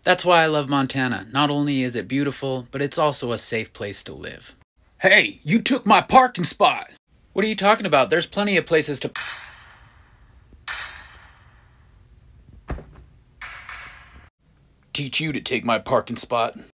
That's why I love Montana. Not only is it beautiful, but it's also a safe place to live. Hey, you took my parking spot! What are you talking about? There's plenty of places to... Teach you to take my parking spot.